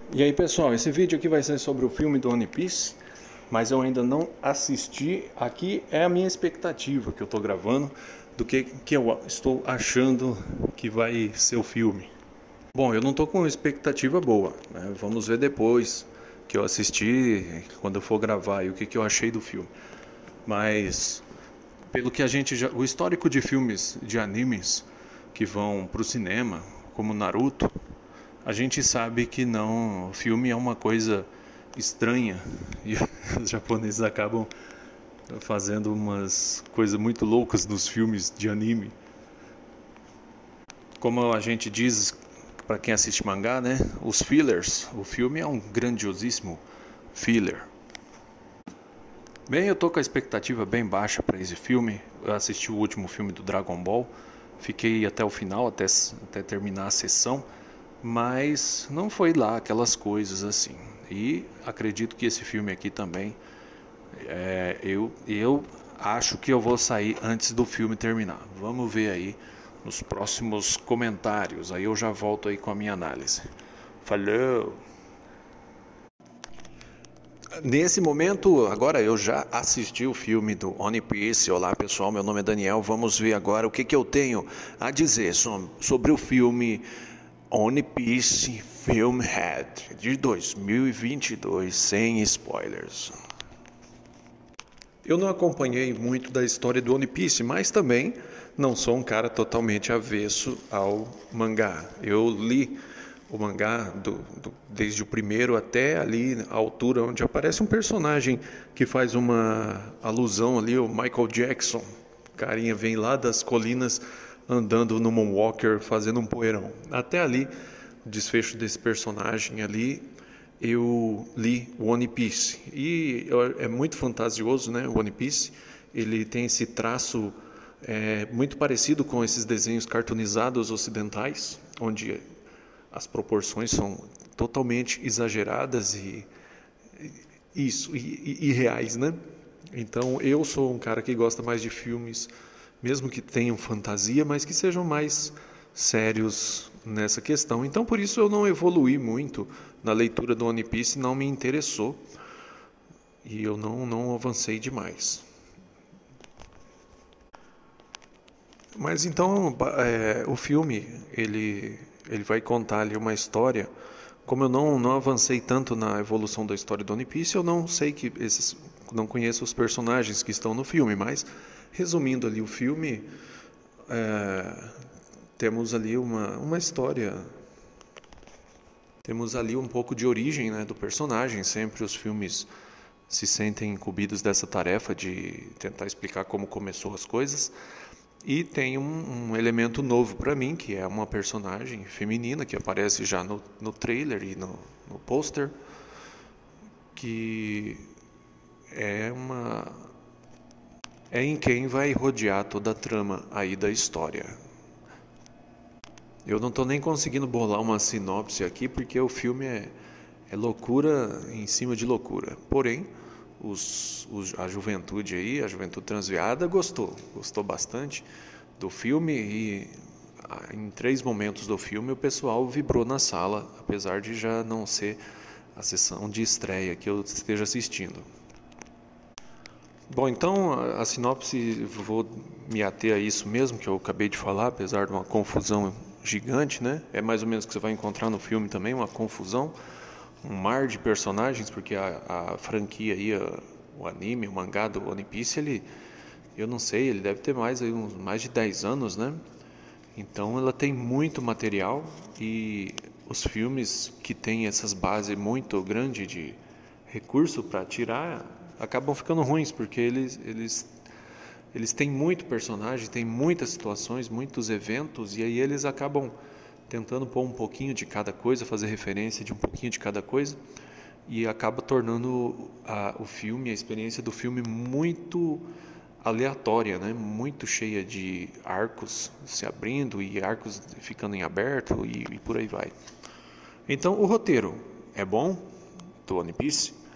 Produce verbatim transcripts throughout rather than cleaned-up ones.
E aí pessoal, esse vídeo aqui vai ser sobre o filme do One Piece, mas eu ainda não assisti. Aqui é a minha expectativa que eu tô gravando do que, que eu estou achando que vai ser o filme. Bom, eu não tô com expectativa boa, né? Vamos ver depois que eu assisti, quando eu for gravar, e o que, que eu achei do filme. Mas pelo que a gente já, o histórico de filmes de animes que vão pro cinema, como Naruto, a gente sabe que não, o filme é uma coisa estranha e os japoneses acabam fazendo umas coisas muito loucas nos filmes de anime. Como a gente diz para quem assiste mangá, né? Os fillers, o filme é um grandiosíssimo filler. Bem, eu tô com a expectativa bem baixa para esse filme. Eu assisti o último filme do Dragon Ball, fiquei até o final, até, até terminar a sessão. Mas não foi lá aquelas coisas assim. E acredito que esse filme aqui também, é, eu, eu acho que eu vou sair antes do filme terminar. Vamos ver aí nos próximos comentários. Aí eu já volto aí com a minha análise. Falou! Nesse momento, agora eu já assisti o filme do One Piece. Olá pessoal, meu nome é Daniel. Vamos ver agora o que, que eu tenho a dizer sobre o filme One Piece Filmhead de dois mil e vinte e dois, sem spoilers. Eu não acompanhei muito da história do One Piece, mas também não sou um cara totalmente avesso ao mangá. Eu li o mangá do, do, desde o primeiro até ali a altura onde aparece um personagem que faz uma alusão ali, o Michael Jackson. O carinha vem lá das colinas andando no Moonwalker, fazendo um poeirão. Até ali, o desfecho desse personagem ali, eu li o One Piece. E é muito fantasioso, né? O One Piece, ele tem esse traço é, muito parecido com esses desenhos cartoonizados ocidentais, onde as proporções são totalmente exageradas e isso, e, e, e reais, né? Então, eu sou um cara que gosta mais de filmes, mesmo que tenham fantasia, mas que sejam mais sérios nessa questão. Então, por isso eu não evoluí muito na leitura do One Piece, não me interessou e eu não, não avancei demais. Mas então, é, o filme, ele, ele vai contar ali uma história. Como eu não, não avancei tanto na evolução da história do One Piece, eu não sei que esses, não conheço os personagens que estão no filme, mas resumindo ali o filme, é, temos ali uma, uma história, temos ali um pouco de origem, né, do personagem. Sempre os filmes se sentem incumbidos dessa tarefa de tentar explicar como começou as coisas. E tem um, um elemento novo para mim, que é uma personagem feminina que aparece já no, no trailer e no, no pôster, que é uma é em quem vai rodear toda a trama aí da história. Eu não estou nem conseguindo bolar uma sinopse aqui, porque o filme é, é loucura em cima de loucura. Porém, os, os, a juventude aí, a juventude transviada, gostou, gostou bastante do filme e em três momentos do filme o pessoal vibrou na sala, apesar de já não ser a sessão de estreia que eu esteja assistindo. Bom, então a, a sinopse, vou me ater a isso mesmo que eu acabei de falar, apesar de uma confusão gigante, né? É mais ou menos o que você vai encontrar no filme também, uma confusão, um mar de personagens, porque a, a franquia aí, a, o anime, o mangá do One Piece, ele, eu não sei, ele deve ter mais, aí, uns, mais de dez anos, né? Então ela tem muito material e os filmes que têm essas bases muito grandes de recurso para tirar acabam ficando ruins, porque eles, eles, eles têm muito personagem, têm muitas situações, muitos eventos, e aí eles acabam tentando pôr um pouquinho de cada coisa, fazer referência de um pouquinho de cada coisa, e acaba tornando a, o filme, a experiência do filme muito aleatória, né? Muito cheia de arcos se abrindo e arcos ficando em aberto e, e por aí vai. Então o roteiro é bom do One Piece.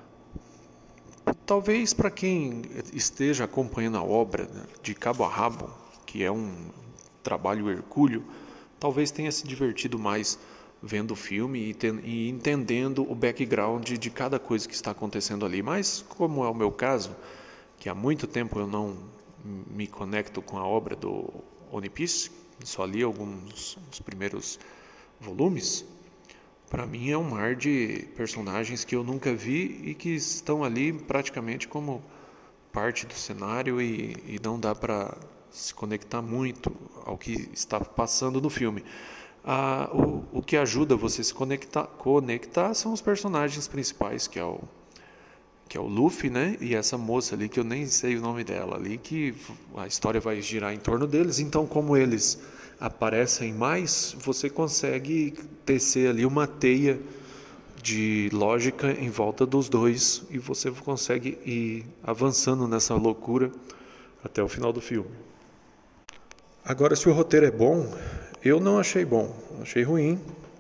Talvez para quem esteja acompanhando a obra de cabo a rabo, que é um trabalho hercúleo, talvez tenha se divertido mais vendo o filme e, ten, e entendendo o background de cada coisa que está acontecendo ali. Mas, como é o meu caso, que há muito tempo eu não me conecto com a obra do One Piece, só li alguns dos primeiros volumes, para mim é um mar de personagens que eu nunca vi e que estão ali praticamente como parte do cenário e, e não dá para se conectar muito ao que está passando no filme. Ah, o, o que ajuda você a se conectar, conectar são os personagens principais, que é o que é o Luffy, né? E essa moça ali, que eu nem sei o nome dela ali, que a história vai girar em torno deles. Então, como eles aparecem mais, você consegue tecer ali uma teia de lógica em volta dos dois e você consegue ir avançando nessa loucura até o final do filme. Agora, se o roteiro é bom, eu não achei bom, achei ruim.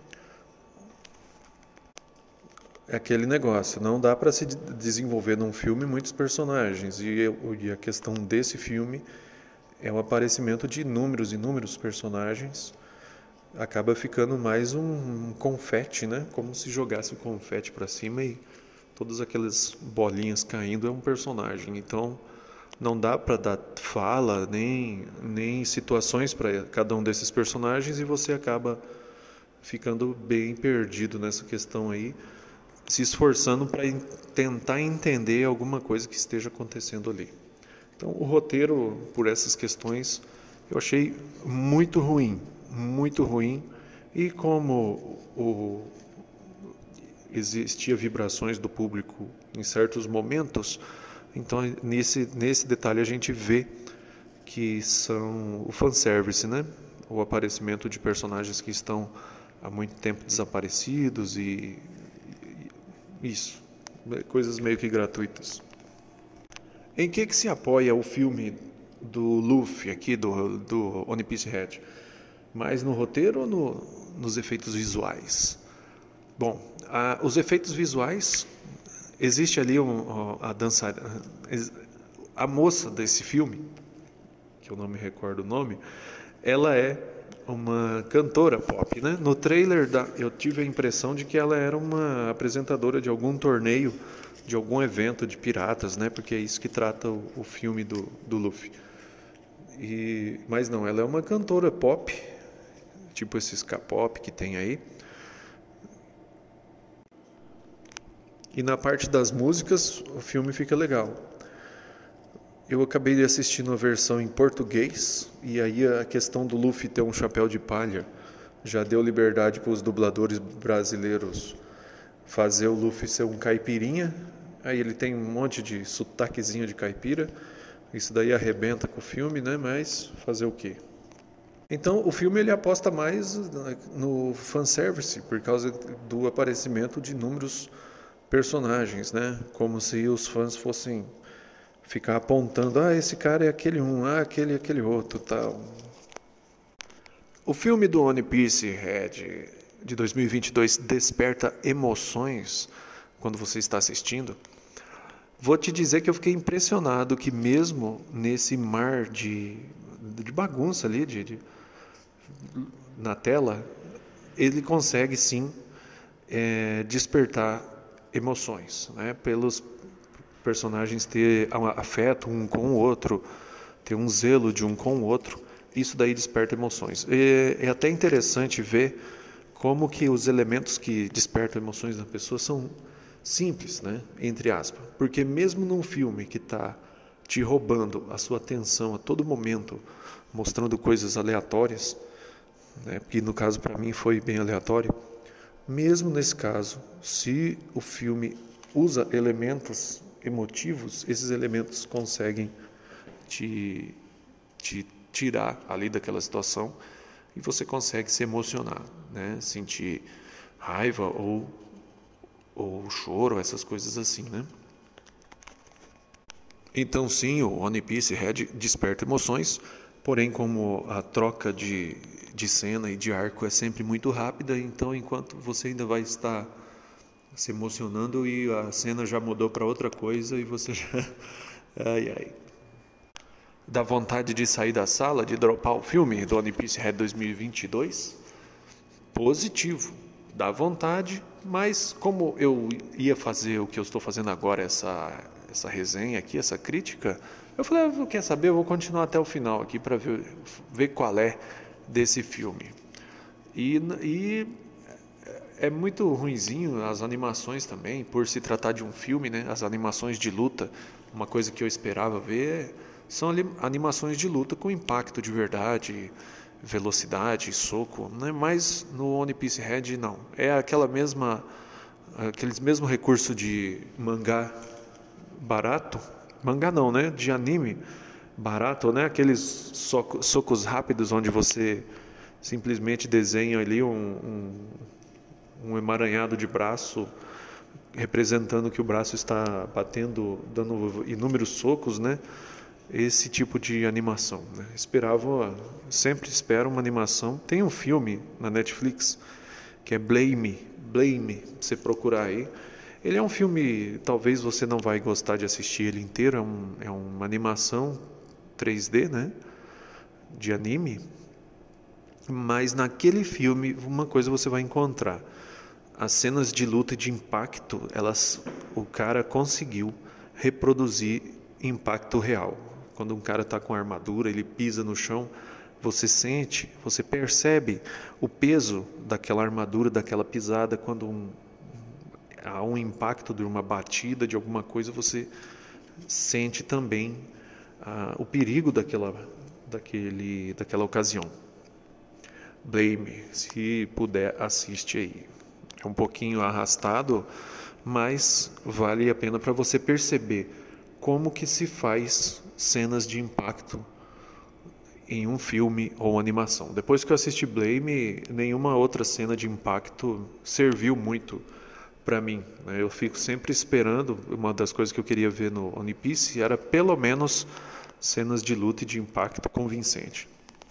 É aquele negócio, não dá para se desenvolver num filme muitos personagens, e, eu, e a questão desse filme é o aparecimento de inúmeros, inúmeros personagens, acaba ficando mais um, um confete, né? Como se jogasse confete para cima e todas aquelas bolinhas caindo é um personagem, então não dá para dar fala, nem, nem situações para cada um desses personagens e você acaba ficando bem perdido nessa questão aí, se esforçando para tentar entender alguma coisa que esteja acontecendo ali. Então, o roteiro, por essas questões, eu achei muito ruim, muito ruim. E como o, existia vibrações do público em certos momentos, então nesse, nesse detalhe a gente vê que são o fanservice, né? O aparecimento de personagens que estão há muito tempo desaparecidos e isso, coisas meio que gratuitas. Em que que se apoia o filme do Luffy aqui, do, do One Piece Red? Mais no roteiro ou no, nos efeitos visuais? Bom, a, os efeitos visuais, existe ali um, a dança, a moça desse filme, que eu não me recordo o nome, ela é uma cantora pop, né? No trailer da, eu tive a impressão de que ela era uma apresentadora de algum torneio, de algum evento de piratas, né? Porque é isso que trata o, o filme do, do Luffy. E, mas não, ela é uma cantora pop, tipo esses K-pop que tem aí. E na parte das músicas, o filme fica legal. Eu acabei de assistir a versão em português, e aí a questão do Luffy ter um chapéu de palha já deu liberdade para os dubladores brasileiros fazer o Luffy ser um caipirinha. Aí ele tem um monte de sotaquezinho de caipira, isso daí arrebenta com o filme, né? Mas fazer o quê? Então o filme ele aposta mais no fanservice, por causa do aparecimento de inúmeros personagens, né? Como se os fãs fossem ficar apontando, ah, esse cara é aquele um, ah, aquele é aquele outro, tal. O filme do One Piece Red de dois mil e vinte e dois desperta emoções quando você está assistindo. Vou te dizer que eu fiquei impressionado que mesmo nesse mar de, de bagunça ali, de, de, na tela, ele consegue sim é, despertar emoções, né? Pelos personagens ter afeto um com o outro, ter um zelo de um com o outro, isso daí desperta emoções. É, é até interessante ver como que os elementos que despertam emoções na pessoa são simples, né? Entre aspas, porque mesmo num filme que está te roubando a sua atenção a todo momento, mostrando coisas aleatórias, né? Que no caso para mim foi bem aleatório, mesmo nesse caso, se o filme usa elementos emotivos, esses elementos conseguem te, te tirar ali daquela situação e você consegue se emocionar, né? Sentir raiva ou, ou choro, essas coisas assim, né? Então sim, o One Piece Red desperta emoções, porém como a troca de, de cena e de arco é sempre muito rápida, então enquanto você ainda vai estar se emocionando e a cena já mudou para outra coisa e você já... ai, ai. Dá vontade de sair da sala, de dropar o filme do One Piece Red dois mil e vinte e dois? Positivo, dá vontade, mas como eu ia fazer o que eu estou fazendo agora, essa, essa resenha aqui, essa crítica, eu falei, ah, quer saber, eu vou continuar até o final aqui para ver, ver qual é desse filme. E, e é muito ruinzinho as animações também, por se tratar de um filme, né? As animações de luta, uma coisa que eu esperava ver, são animações de luta com impacto de verdade, velocidade, soco, né? Mas no One Piece Red não. É aquela mesma, aqueles mesmo recurso de mangá barato, mangá não, né? De anime barato, né? Aqueles soco, socos rápidos onde você simplesmente desenha ali um, um, um emaranhado de braço representando que o braço está batendo, dando inúmeros socos, né? Esse tipo de animação, né? Esperava, sempre espero uma animação. Tem um filme na Netflix que é Blame, Blame, você procurar aí. Ele é um filme, talvez você não vai gostar de assistir ele inteiro, é, um, é uma animação três D, né? De anime. Mas naquele filme, uma coisa você vai encontrar. As cenas de luta e de impacto, elas, o cara conseguiu reproduzir impacto real. Quando um cara está com armadura, ele pisa no chão, você sente, você percebe o peso daquela armadura, daquela pisada. Quando um, há um impacto de uma batida, de alguma coisa, você sente também ah, o perigo daquela, daquele, daquela ocasião. Blame, se puder, assiste aí. É um pouquinho arrastado, mas vale a pena para você perceber como que se faz cenas de impacto em um filme ou animação. Depois que eu assisti Blame, nenhuma outra cena de impacto serviu muito para mim, né? Eu fico sempre esperando, uma das coisas que eu queria ver no One Piece era pelo menos cenas de luta e de impacto convincente.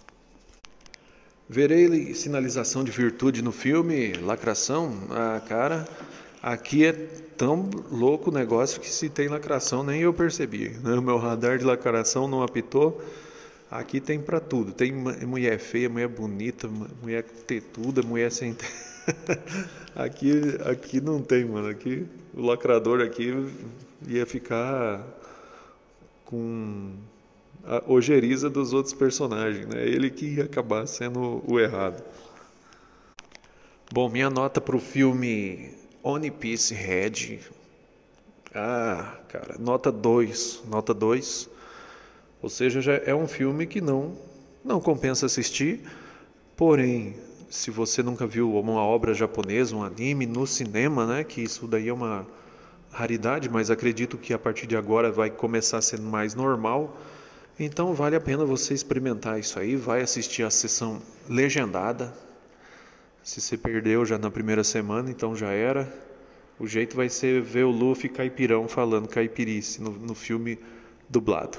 Verei sinalização de virtude no filme, lacração? Ah, cara, aqui é tão louco o negócio que se tem lacração nem eu percebi, né? O meu radar de lacração não apitou. Aqui tem para tudo. Tem mulher feia, mulher bonita, mulher tetuda, mulher sem... aqui, aqui não tem, mano. Aqui, o lacrador aqui ia ficar com a ojeriza dos outros personagens, né? Ele que ia acabar sendo o errado. Bom, minha nota para o filme One Piece Red, ah, cara, nota dois, nota dois, ou seja, já é um filme que não, não compensa assistir, porém, se você nunca viu uma obra japonesa, um anime no cinema, né, que isso daí é uma raridade, mas acredito que a partir de agora vai começar a ser mais normal. Então vale a pena você experimentar isso aí, vai assistir a sessão legendada. Se você perdeu já na primeira semana, então já era. O jeito vai ser ver o Luffy caipirão falando caipirice no, no filme dublado.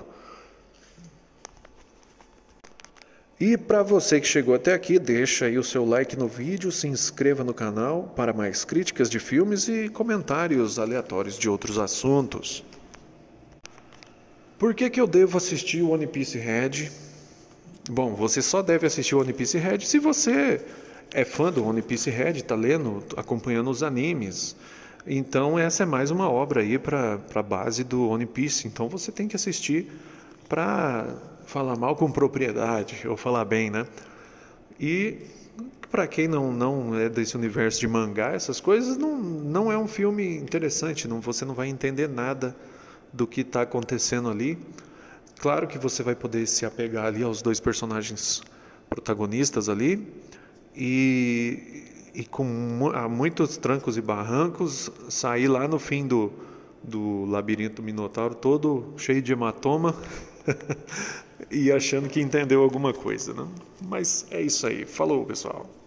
E para você que chegou até aqui, deixa aí o seu like no vídeo, se inscreva no canal para mais críticas de filmes e comentários aleatórios de outros assuntos. Por que que eu devo assistir o One Piece Red? Bom, você só deve assistir o One Piece Red se você é fã do One Piece Red, está lendo, acompanhando os animes. Então essa é mais uma obra aí para a base do One Piece. Então você tem que assistir para falar mal com propriedade, ou falar bem, né? E para quem não, não é desse universo de mangá, essas coisas, não, não é um filme interessante, não, você não vai entender nada do que está acontecendo ali. Claro que você vai poder se apegar ali aos dois personagens protagonistas ali e, e com há muitos trancos e barrancos sair lá no fim do, do labirinto Minotauro todo cheio de hematoma e achando que entendeu alguma coisa, né? Mas é isso aí. Falou, pessoal.